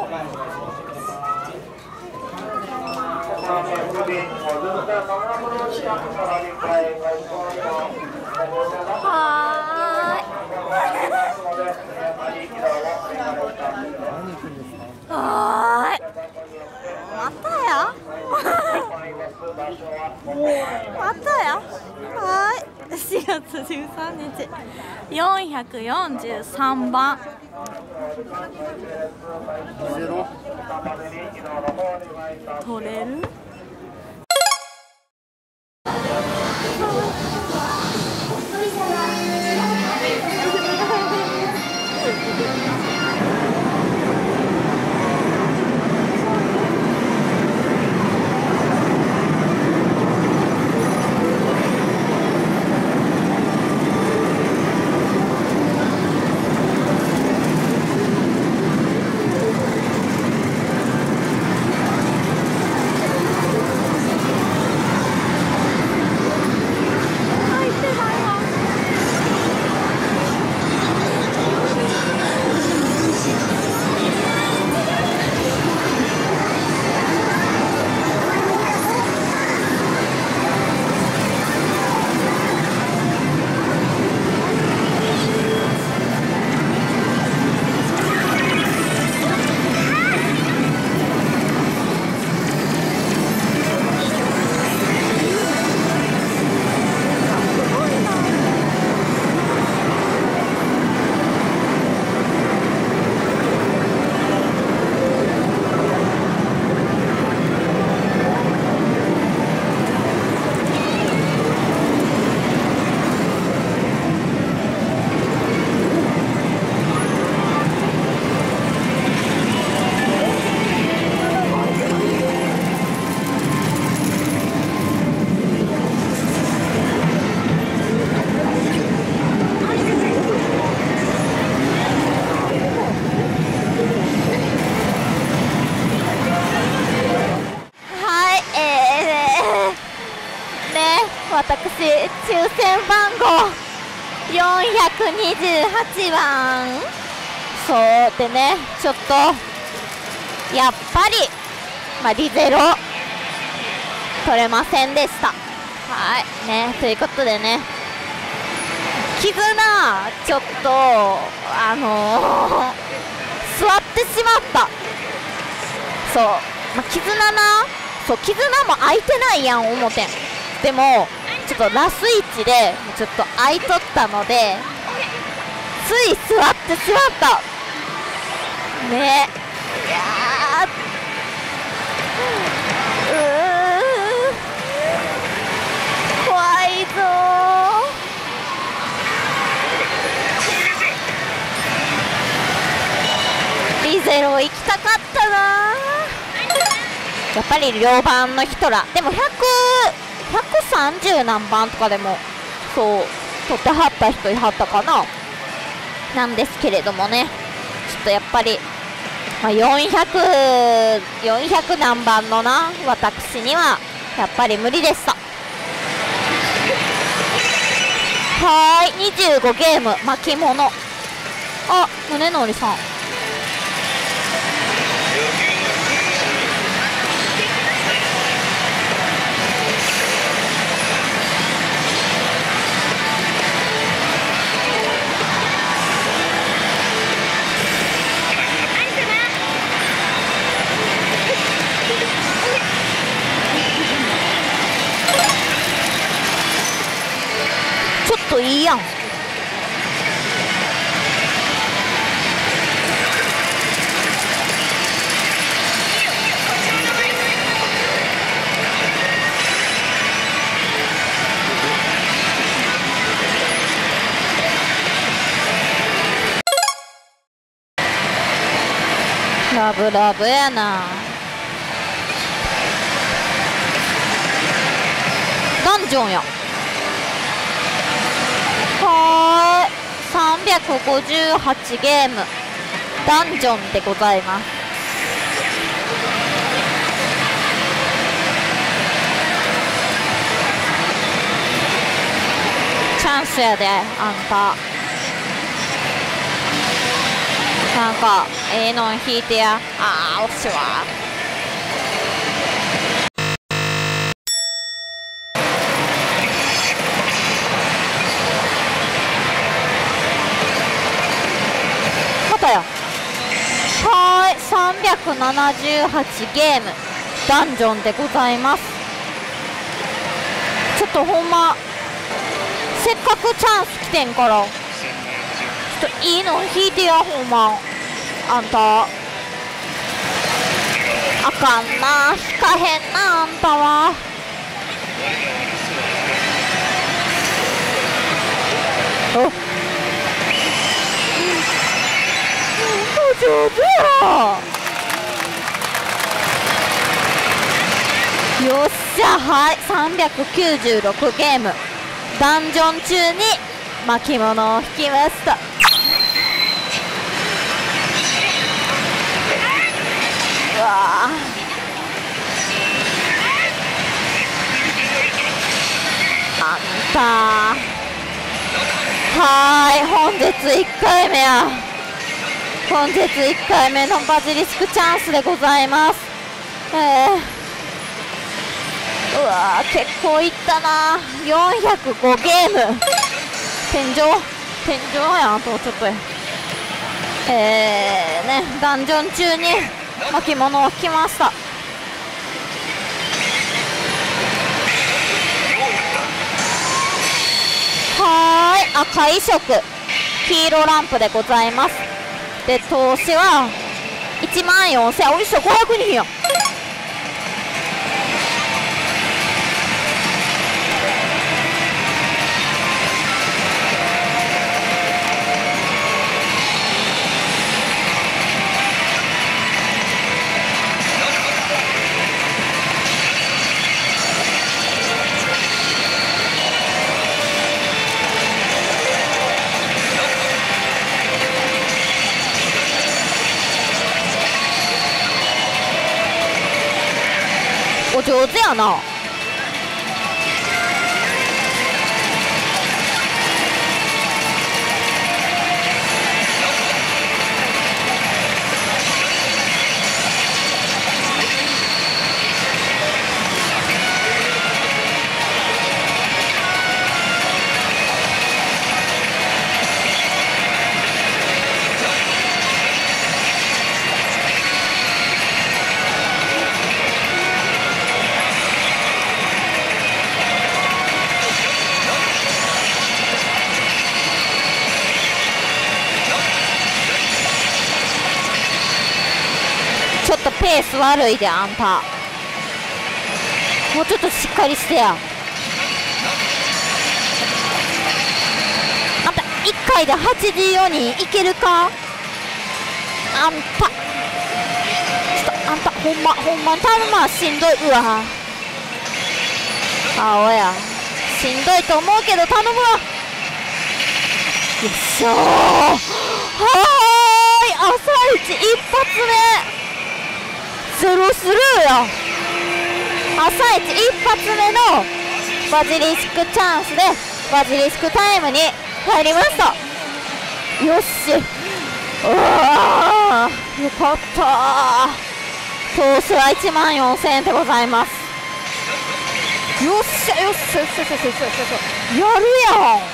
はーい。またやまたや。はーい。4月13日443番取れる。私、抽選番号428番。そうでね、ちょっとやっぱり、リゼロ取れませんでした。はいね、ということでね、絆ちょっと座ってしまった。そう、絆そう絆も空いてないやん思てん。でもちょっとラスイチでちょっと空いとったのでつい座ってしまったね。いや怖いぞー。リゼロ行きたかったな。やっぱり両番の人らでも130何番とかでもそう取ってはった人いはったかな。なんですけれどもね、ちょっとやっぱり、400何番のな私にはやっぱり無理でした。はーい、25ゲーム巻物。あ、宗則さんちょっといいやん。ラブラブやな。ダンジョンや。はーい、358ゲームダンジョンでございます。チャンスやであんた。なんかええのん引いてや。あー、惜しいわ。またや。はーい、378ゲームダンジョンでございます。ちょっとほんませっかくチャンス来てんからちょっといいの引いてや。ほんまあんたあかんな、引かへんなあんたは。お上手や。よっしゃ、はい、396ゲームダンジョン中に巻物を引きました。うわあんたはーい、本日1回目や。本日1回目のバジリスクチャンスでございます。うわー、結構いったな。405ゲーム天井やんとちょっとね、ダンジョン中に巻物を引きました。はーい、赤い色黄色ランプでございます。で投資は14000、おいしょ、500人や。お上手やな。ちょっとペース悪いであんた。もうちょっとしっかりしてや。あんた1回で84人いけるか。あんたちょっとあんたほんまにタイムマンしんどい。うわ青やしんどいと思うけど頼むわ。よっしゃー。はーい、朝一一発目ゼロスルーや。朝一一発目のバジリスクチャンスでバジリスクタイムに入りました。よし、うわー、よかったー。投資は14000円でございます。よっしゃよっしゃよっしゃよっしゃよっしゃよっしゃ、やるやん。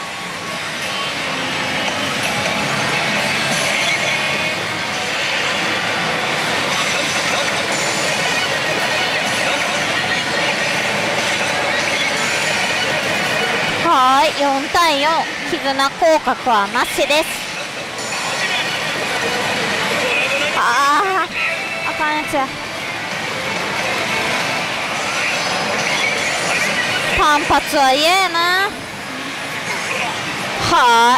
はい、4対4、絆降格はなしです。あかんやつや。単発は嫌やな。は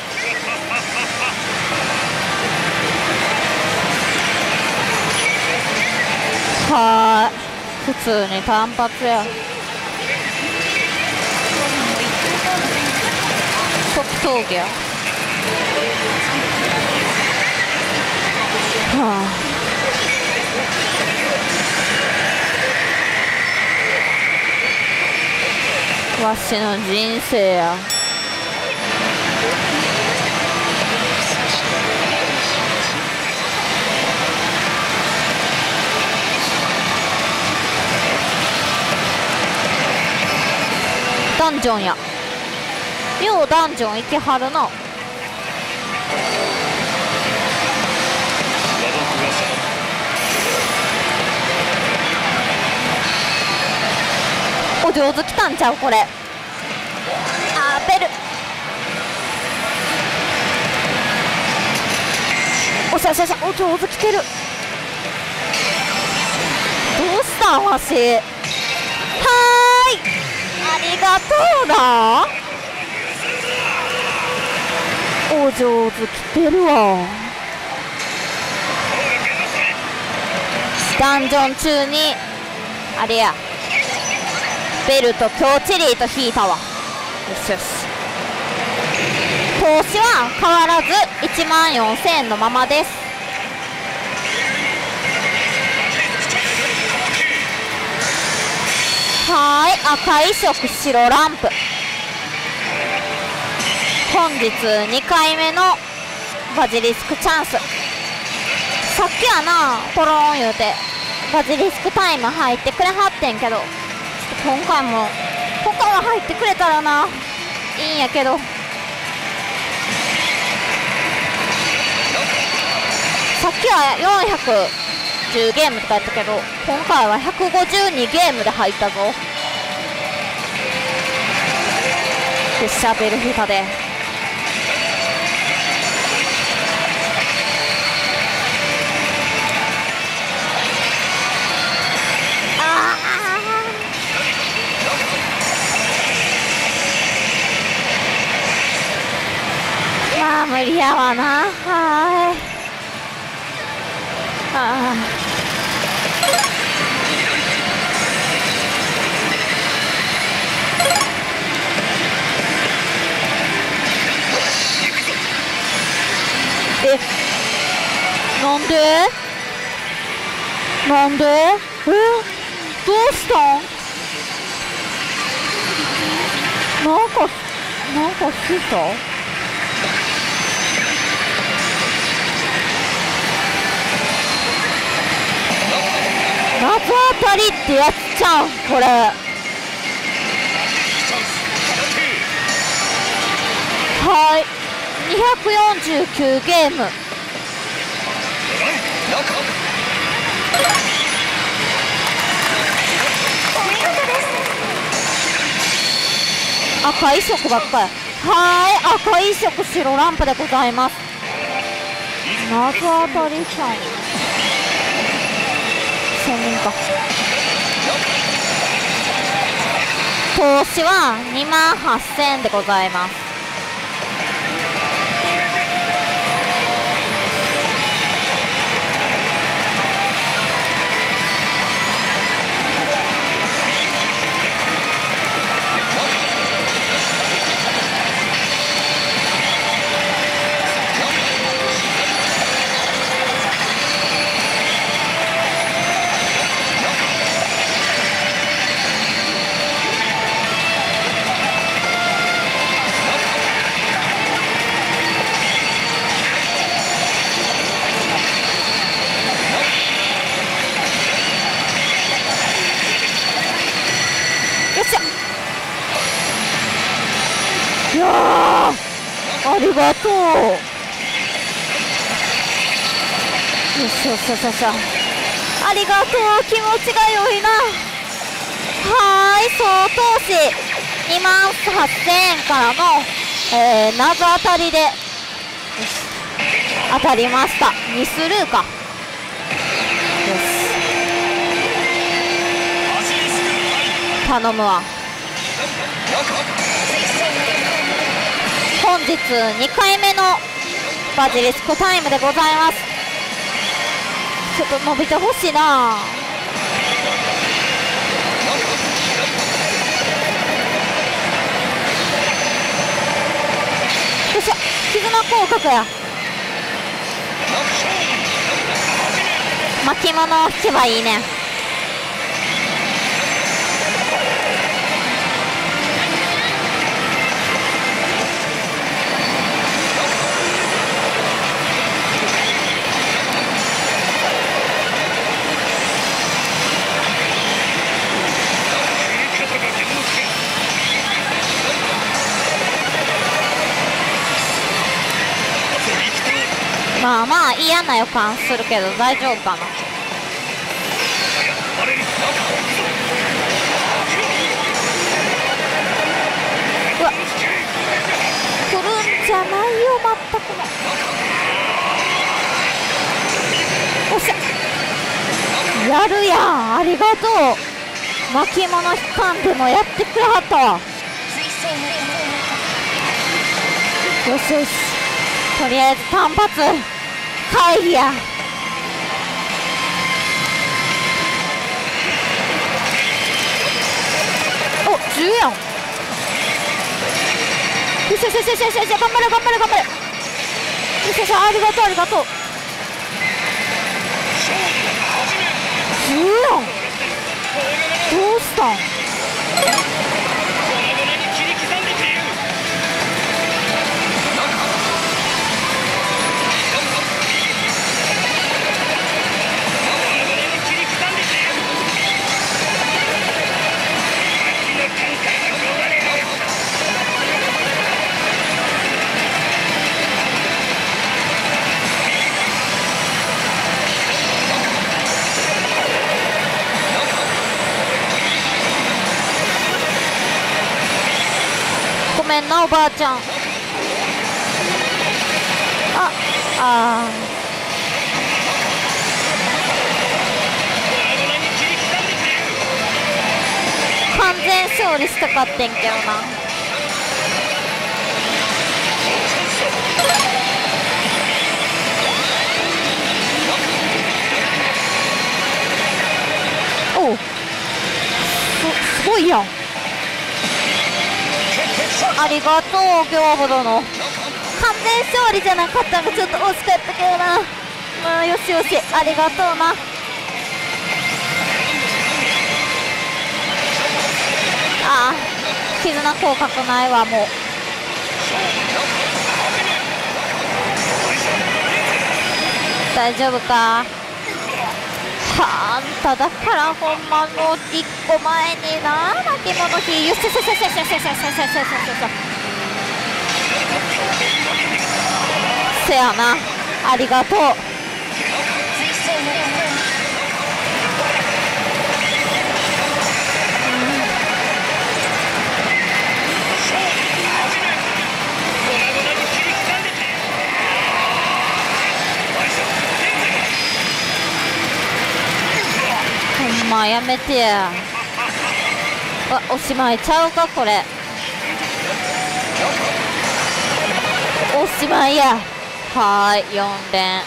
ーい、普通に単発や。特闘技や。わしの人生や。 ダンジョンや。ようダンジョン行きはるな。お上手きたんちゃうこれ。あーベル、おしゃしゃしゃ、お上手きてる。どうしたんわし。はーい、ありがとうな。お上手きてるわ。ダンジョン中にあれや、ベルとキョウチリーと引いたわ。よしよし。投資は変わらず14000円のままです。はーい、赤い色白ランプ。本日2回目のバジリスクチャンス。さっきはなポローン言うてバジリスクタイム入ってくれはってんけど、今回は入ってくれたらないいんやけど。さっきは410ゲームとかやったけど、今回は152ゲームで入ったぞ。でシャベルフィタでまあ無理やわな。はーい、なんでどうしたん。なんかした夏当たりってやつちゃうんこれ。はい、249ゲーム。赤い色ばっかり。はい、赤い色白ランプでございます。夏当たりちゃん専任か。投資は28000円でございます。いやーありがとう。よしよしよしよし、ありがとう。気持ちが良いな。はーい、総投資28000円からの、謎当たりで当たりました。2スルーか。よし頼むわ。本日2回目のバジリスクタイムでございます。ちょっと伸びてほしいな。よっしゃ、絆広角や。巻物を引けばいいね。 まあまあ嫌な予感するけど大丈夫かな。うわ、来るんじゃないよ全くも。おっしゃ、やるやん、ありがとう。巻物引かんでもやってくれはったわ。よしよし、とりあえず単発回避や。お、10やん。よしよしよしよしよし、頑張れ頑張れ頑張れ。よしよし、ありがとうありがとう。10やん。どうしたん。ごめんなおばあちゃん。あ完全勝利したかってんけどな。おう、すごいやん。ありがとう行歩殿。完全勝利じゃなかったのがちょっと惜しかったけどな。まあよしよし、ありがとうな。ああ、絆効果ないわもう。大丈夫か。あんただからほんまの1個前にな、巻物火。よしよしよしよしよしよしよしよしよしよし。せやな、ありがとう。ほんまやめてや。おしまいちゃうかこれ。おしまいや。はーい、4連。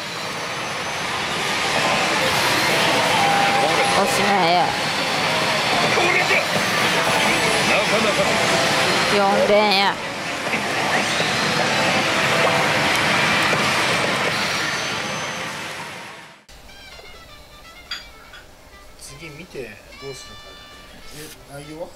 おしまいや。4連や。 次見てどうするか。内容は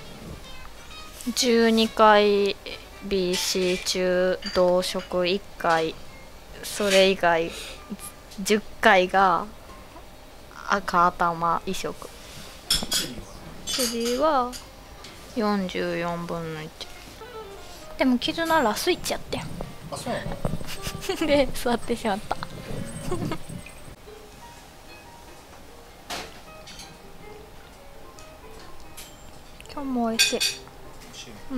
12回 BC 中同色1回、それ以外10回が赤頭移植。次は44分の1。でも絆ラスイッチやってん。 あ、そうなの。 で座ってしまった。今日も美味しい。うん。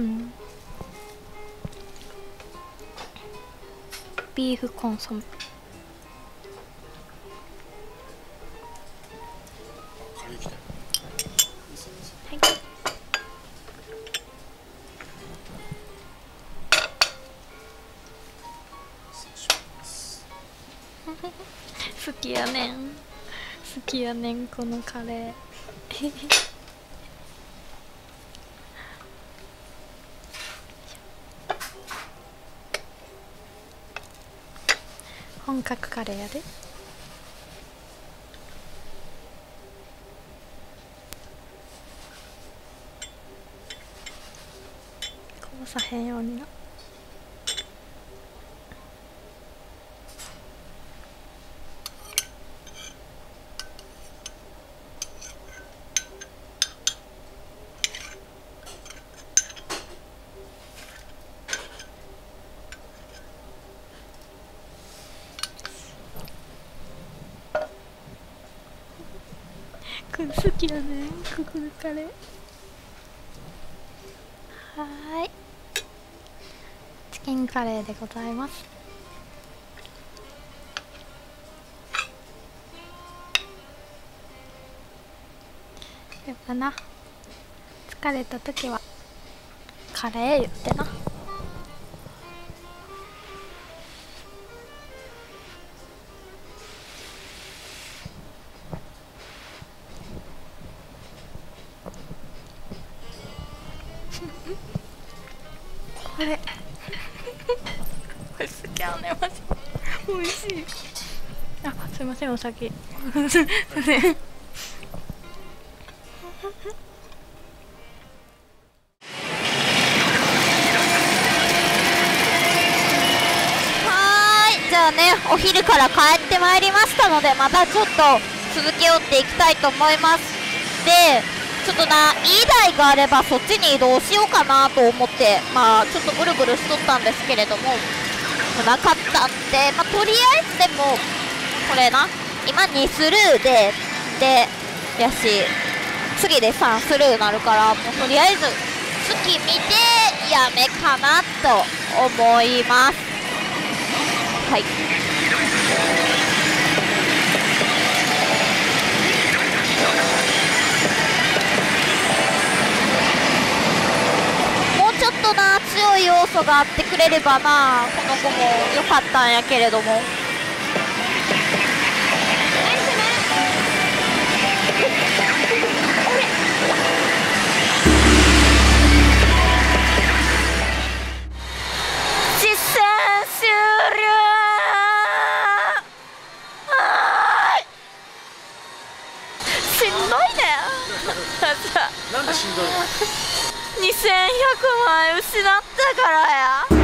ビーフコンソメ。 カレー来たよ。 はい。好きやねん。好きやねんこのカレー。本格カレーやで。こぼさへんようにな。 くん好きやねククルカレー。はーい、チキンカレーでございます。やっぱな、疲れた時はカレー言ってな。これこれ好きやねマジ美味しい。あ、すいませんお先すいません。 じゃあね、お昼から帰ってまいりましたので、またちょっと続きを追っていきたいと思います。で、ちょっとな、いい台があればそっちに移動しようかなと思って、まあちょっとぐるぐるしとったんですけれども、なかったんで、まあとりあえずでも、これな、今2スルーで、やし、次で3スルーなるから、もうとりあえず月見てやめかなと思います。はい。もうちょっとな、強い要素があってくれればな、この子も良かったんやけれども。実戦終了。しんどいね。 なんでしんどいの 2100枚失ったからや。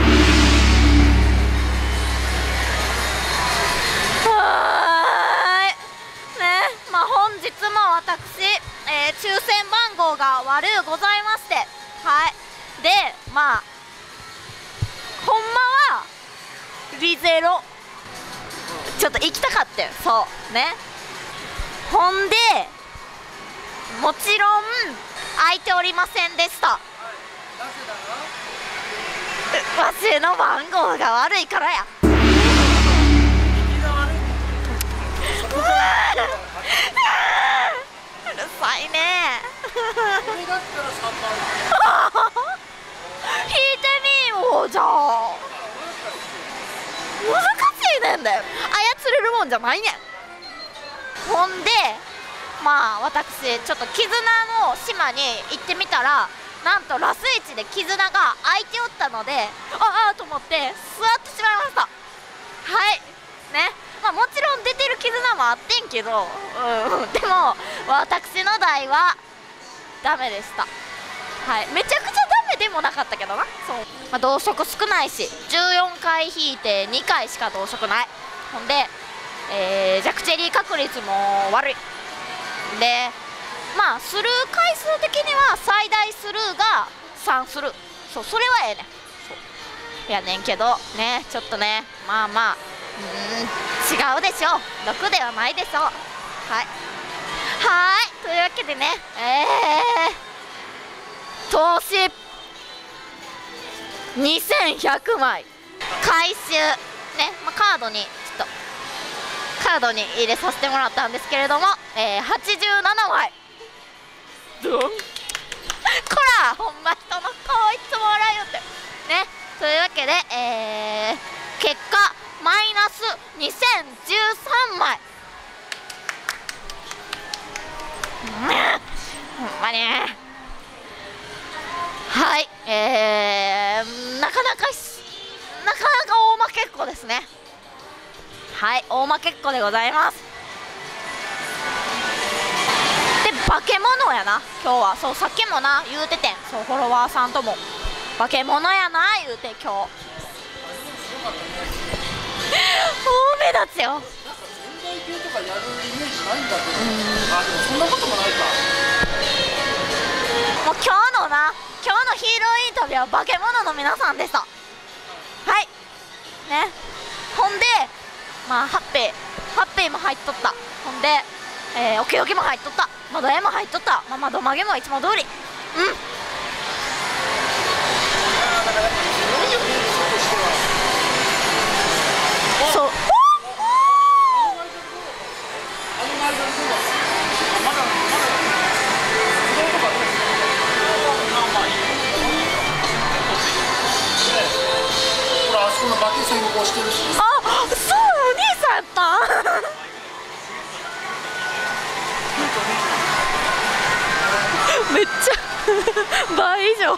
はーいね、まあ本日も私、抽選番号が悪うございまして、はいで、まあほんまはリゼロちょっと行きたかったよ。そうね、ほんでもちろん空いておりませんでした。わしの番号が悪いからや。うるさいね。引いてみようじゃあ。難しいねんだよ、操れるもんじゃないねん。ほんでまあ私ちょっと絆の島に行ってみたら、なんとラス1で絆が空いておったので、ああと思って座ってしまいました。はいね、まあもちろん出てる絆もあってんけど、でも私の台はダメでした。はい、めちゃくちゃダメでもなかったけどな。そう、まあ、同色少ないし14回引いて2回しか同色ない。ほんで、弱チェリー確率も悪いで、まあスルー回数的には最大スルーが3スルー、そう、それはええねん。そうやねんけどね、ちょっとね、まあまあ違うでしょう、6ではないでしょう。はいはい、というわけでね、投資2100枚回収ね、まあ、カードに入れさせてもらったんですけれども、87枚どんこらほんま人の顔いつも笑いよってね。というわけで、結果マイナス2013枚。ほんまにはい、なかなか大負けっ子ですね。はい、大負けっ子でございます。で、化け物やな今日は。そう、さっきもな言うててん、そう、フォロワーさんとも化け物やな言うて、今日大目立つよ。 なんか全体系とかやるイメージないんだけど、あ、でもそんなこともないか。 もう今日のヒーローインタビューは化け物の皆さんでした。はいね、ほんでまあハッピーも入っとった。ほんで、おけおけも入っとった。 窓絵も入っとった。まあ、窓曲げもいつも通り。うん。そう。 あそこのバケ先行してるし。 あ、そう、お兄さんやった。めっちゃ倍以上。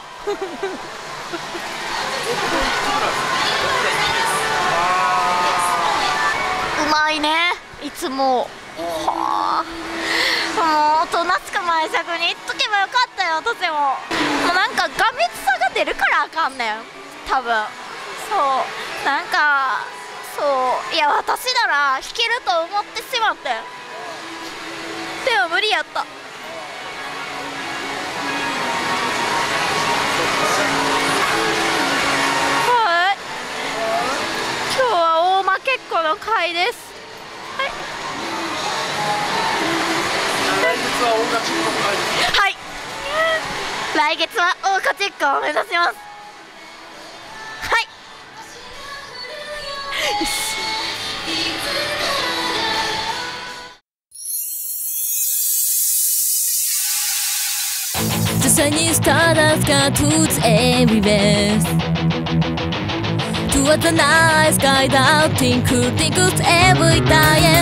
うまいね、いつも。はあ、もう大人しか前尺に行っとけばよかったよ。とてももうなんか画面差が出るからあかんねん、多分。そうなんか、そういや、私なら弾けると思ってしまってん。でも無理やった。はい、今日は大負けっ子の回です。はい、 来月は大勝ちっ子の回です。 はい、来月は大勝ちっ子を目指します。はい、 The sunny stardust cartoons everywhere. Towards the night sky that twinkles every time.